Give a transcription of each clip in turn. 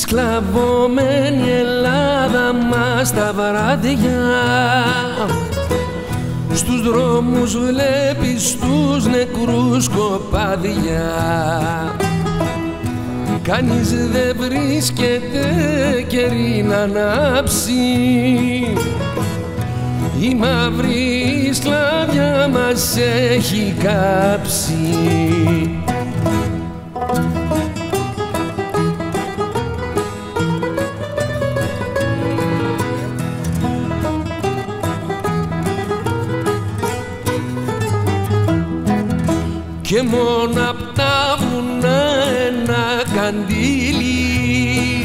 σκλαβωμένη Ελλάδα μας τα βράδια, στους δρόμους βλέπεις τους νεκρούς κοπάδια. Κανείς δεν βρίσκεται καιρή να ανάψει, η μαύρη σκλαβιά μας έχει κάψει. Και μόνο απ' τα βουνά ένα καντήλι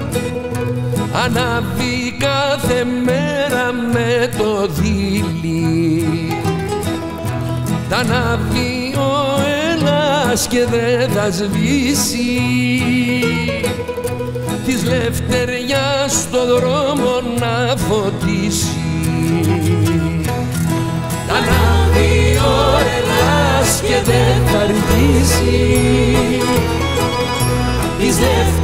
ανάβει κάθε μέρα με το δίλη. Τα ανάβει ο Ελλάς και δεν θα σβήσει, της λευτεριάς στο δρόμο να φωτίσει. Τα ανάβει ο Ελλάς και δεν θα αργήσει, της